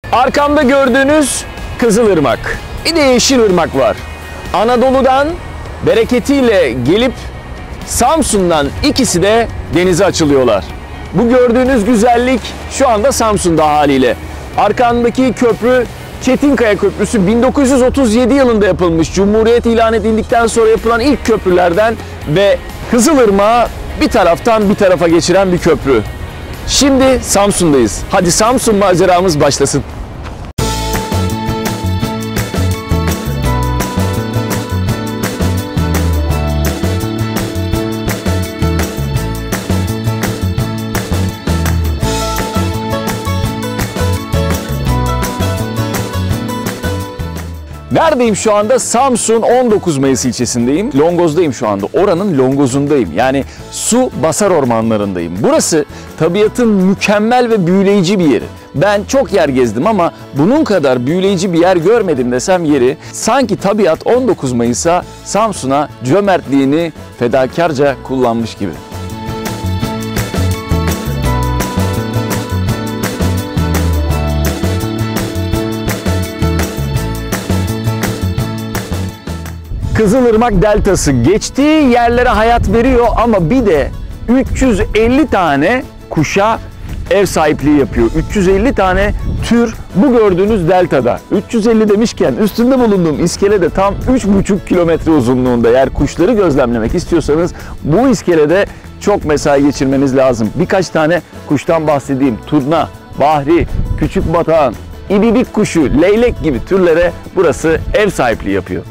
Arkamda gördüğünüz Kızılırmak. Bir de Yeşilırmak var. Anadolu'dan bereketiyle gelip Samsun'dan ikisi de denize açılıyorlar. Bu gördüğünüz güzellik şu anda Samsun'da haliyle. Arkamdaki köprü Çetinkaya Köprüsü 1937 yılında yapılmış. Cumhuriyet ilan edildikten sonra yapılan ilk köprülerden ve Kızılırmak'ı bir taraftan bir tarafa geçiren bir köprü. Şimdi Samsun'dayız. Hadi Samsun maceramız başlasın. Neredeyim şu anda? Samsun 19 Mayıs ilçesindeyim. Longoz'dayım şu anda. Oranın Longoz'undayım. Yani su basar ormanlarındayım. Burası tabiatın mükemmel ve büyüleyici bir yeri. Ben çok yer gezdim ama bunun kadar büyüleyici bir yer görmedim desem yeri. Sanki tabiat 19 Mayıs'a, Samsun'a cömertliğini fedakarca kullanmış gibi. Kızılırmak Deltası geçtiği yerlere hayat veriyor ama bir de 350 tane kuşa ev sahipliği yapıyor. 350 tane tür bu gördüğünüz deltada. 350 demişken üstünde bulunduğum iskele de tam 3,5 kilometre uzunluğunda. Eğer kuşları gözlemlemek istiyorsanız bu iskelede çok mesai geçirmeniz lazım. Birkaç tane kuştan bahsedeyim. Turna, bahri, küçük batağan, ibibik kuşu, leylek gibi türlere burası ev sahipliği yapıyor.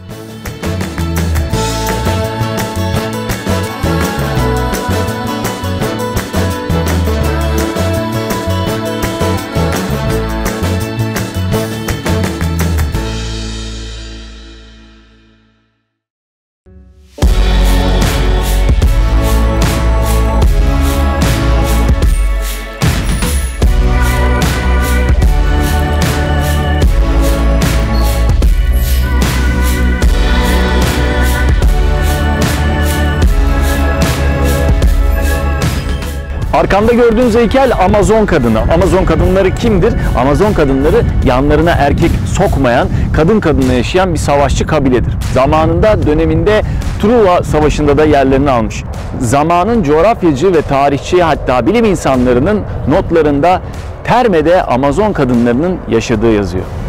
Arkamda gördüğünüz heykel Amazon kadını. Amazon kadınları kimdir? Amazon kadınları yanlarına erkek sokmayan, kadın kadınla yaşayan bir savaşçı kabiledir. Zamanında döneminde Truva Savaşı'nda da yerlerini almış. Zamanın coğrafyacı ve tarihçi hatta bilim insanlarının notlarında Terme'de Amazon kadınlarının yaşadığı yazıyor.